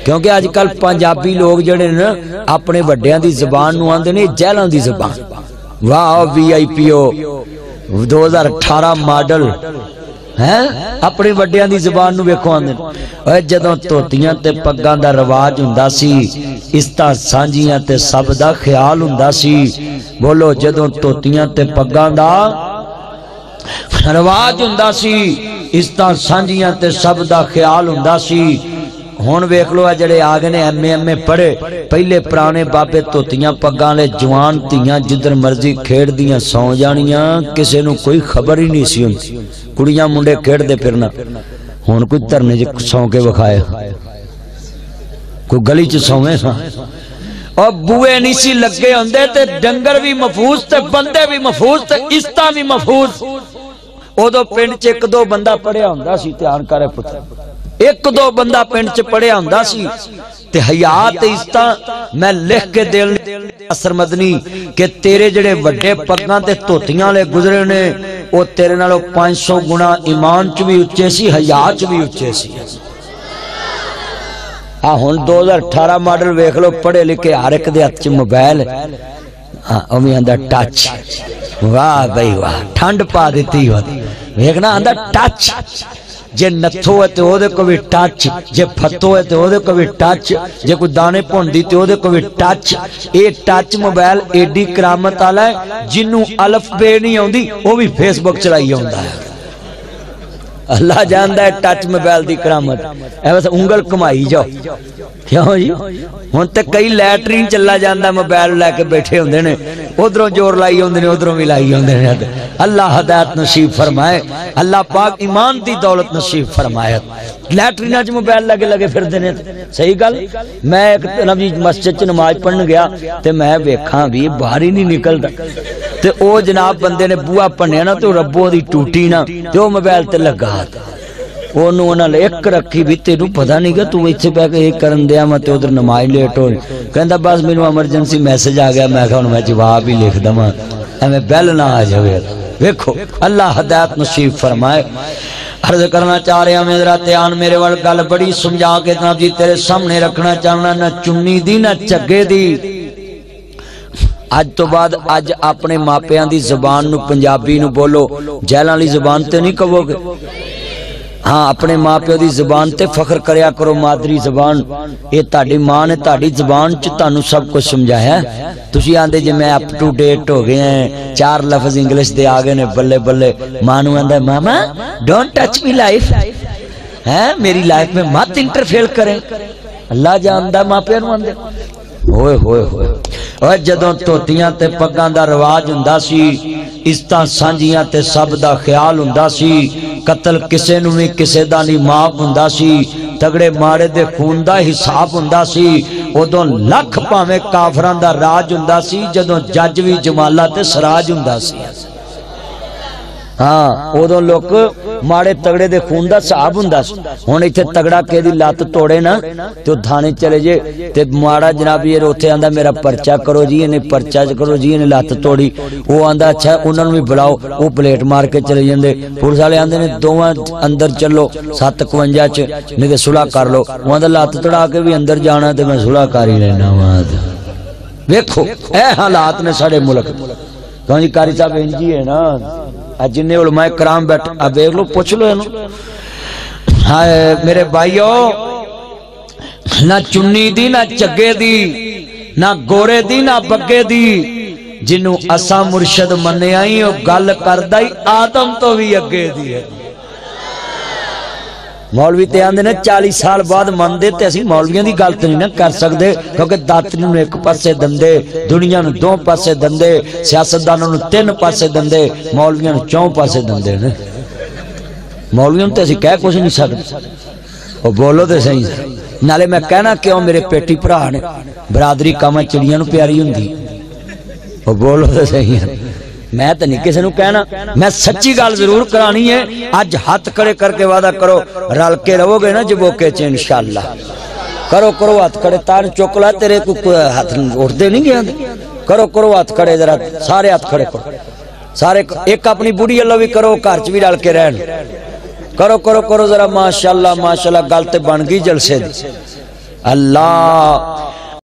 کیونکہ آج کل پنجابی لوگ جڑے نا اپنے وڈیاں دی زبان نو آندے نے جہلاں دی زبان. واہ وی آئی پی او 2018 ماڈل ہے اپنی وڈیاں دی زبان نو ویکھو آندے اوے جدوں توتیاں تے پگاں دا رواج ہوندا سی استا سانجیاں تے سب دا خیال ہوندا سی. بولو جدوں توتیاں تے پگاں دا رواج ہوندا سی استا سانجیاں تے سب دا خیال ہوندا سی. ہن ویکھ لو جڑے آ گئے نے ایم اے پڑھے پہلے پرانے بابے توتیاں پگاں لے جوان تیاں جدھر مرضی کھیڑ دیاں سو جانیاں کسے نو کوئی خبر ہی نہیں سی ہوندی. کڑیاں منڈے کھیڑ دے پھرنا. ہن کوئی دھرنے چ سو کے وکھائے کوئی گلی چ سویں سا اور بوئے نہیں سی لگے ہوندے تے ڈنگر بھی محفوظ تے بندے بھی محفوظ تے استا بھی محفوظ. اودوں پنڈ چ ایک دو بندہ پڑھیا ہوندا سی دھیان کرے پتر ایک دو بندہ پنڈ چ پڑھیا ہوندا سی تے حیات استا میں لکھ کے دل اثر مدنی کہ تیرے جڑے وڈے پگاں تے توتیاں لے گزرے نے او تیرے نالوں 500 گنا ایمان چ بھی اچے سی حیا چ بھی اچے سی. ہن 2018 ماڈل ویکھ لو پڑھے لکھے ہر ایک دے ہاتھ چ موبائل اوویں آندا ٹچ. واہ بھائی واہ ٹھنڈ پا دتی ہو ویکھنا آندا ٹچ. جے نتھو ہے تے او دے کو بھی ٹچ جے پھتو ہے تے او دے کو بھی ٹچ جے کوئی دانے پوندی تے او دے کو بھی ٹچ. اے ٹچ موبائل ایڈی کرامت والا ہے جنوں الف بے نہیں آوندی او بھی فیس بک چلائی ہوندا ہے. اللہ جاندا ہے ٹچ موبائل دی کرامت. اے بس انگل کمائی جاؤ کیوں جی ہن تے کئی لیٹرین چلا جاندا موبائل لے کے بیٹھے ہوندے نے ادھروں جوڑ لائی ہوندے نے ادھروں بھی لائی ہوندے نے. اللہ ہدایت نصیب فرمائے اللہ پاک ایمان دی دولت نصیب فرمائے. لیٹریناں چ موبائل لگے لگے پھردے نے صحیح گل. میں ایک نبی مسجد چ نماز پڑھن گیا تے میں ویکھاں بھی باہر ہی نہیں نکلدا تے او جناب بندے نے بوہا پنیا نا تے ربو دی ٹوٹی نا تے او موبائل تے لگا انہوں نے ایک رکھی بھی تینوں پتہ نہیں کہ تو ایتھے پہ ایک کرن دیا میں تے ادھر نماز لیٹ ہو کہندا بس مینوں ایمرجنسی میسج آ گیا میں کہا ہن میں جواب ہی لکھ دواں ایویں بیل نہ آ جاوے. ویکھو اللہ ہدایت نصیب فرمائے. عرض کرنا چاہ رہا میں ذرا دھیان میرے وال گل بڑی سمجھا کے جناب جی تیرے سامنے رکھنا چاہنا نہ چنی دی نہ چگے دی. اج تو بعد اج اپنے ماپیاں دی زبان نو پنجابی نو بولو جہلاں والی زبان تے نہیں کہو گے. ہاں اپنے ماں پیو دی زبان تے فخر کریا کرو. مادری زبان یہ تہاڈی ماں نے تہاڈی زبان چ تانوں سب کچھ سمجھایا ہے. تسی آندے جے میں اپ ٹو ڈیٹ ہو گئے ہیں 4 لفظ انگلش دے آ گئے نے بلے بلے. ماں نو آندا ماما ڈونٹ ٹچ می لائف ہے میری لائف میں مت انٹرفیئر کریں. اللہ جاندا ماں پیو نو آندے ہوئے ہوئے ہوئے. اور جدوں توتیاں تے پگاں دا رواج ہوندا سی استا سانجیاں تے سب دا خیال ہوندا سی. قتل کسے نو بھی کسے دا نہیں معاف ہوندا سی. تگڑے ماڑے دے خون دا حساب ہوندا سی. اودوں لکھ پاویں کافراں دا راج ہوندا سی جدوں جج وی جمالا تے سراج ہوندا سی. ہاں اودوں لوگ ماڑے تگڑے دے خون دا حساب ہوندا سی. ہن ایتھے تگڑا کے دی لات توڑے نا تے تھانے چلے جے تے ماڑا جناب یہ اوتھے آندا میرا پرچہ کرو جی نے پرچہ کرو جی نے لات توڑی. او آندا اچھا انہاں نوں بھی بلاؤ او پلیٹ مار کے چلے جاندے. پولیس والے آندے نے دوواں اندر چلو 751 چ نہیں تے صلح کر لو. او آندا لات توڑا کے بھی اندر جانا تے میں صلح کر ہی لینا وا. ویکھو اے حالات نے ساڈے ملک کہاں جی قاری صاحب انجی ہے نا جن علماء کرام بیٹھ اب دیکھ لو پوچھ لو ہائے میرے بھائیو نہ چنی دی نہ چگے دی نہ گورے دی نہ بگے دی جنوں اساں مرشد مننے آئی او گل کردا ہی آدم تو بھی اگے دی ہے. مولوی تے آندے نے 40 سال بعد مندے تے اسی مولویاں دی گل تے نہیں نہ کر سکدے کیونکہ داتری نوں ایک پاسے دندے دنیا نوں 2 پاسے دندے سیاستداناں نوں 3 پاسے دندے مولویاں نوں 4 پاسے دندے نے. مولویاں تے اسی کہہ کچھ نہیں سکدے او بولو تے صحیح. نالے میں کہنا کیوں میرے پیٹی بھرا نے برادری کام چڑیاں نوں پیاری ہوندی او بولو تے صحیح. میں تو نہیں کسی نو کہنا میں سچی گل ضرور کرانی ہے. اج ہاتھ کھڑے کر کے وعدہ کرو رل کے رہو گے نا جبوکے چ انشاءاللہ. کرو کرو ہاتھ کھڑے تار چوکلا تیرے کو ہاتھ اٹھتے نہیں گیا. کرو کرو ہاتھ کھڑے ذرا سارے ہاتھ کھڑے کرو سارے. ایک اپنی بڑھی اللہ بھی کرو گھر چ بھی رل کے رہن. کرو کرو کرو ذرا ماشاءاللہ ماشاءاللہ گل تے بن گئی جلسے دی. اللہ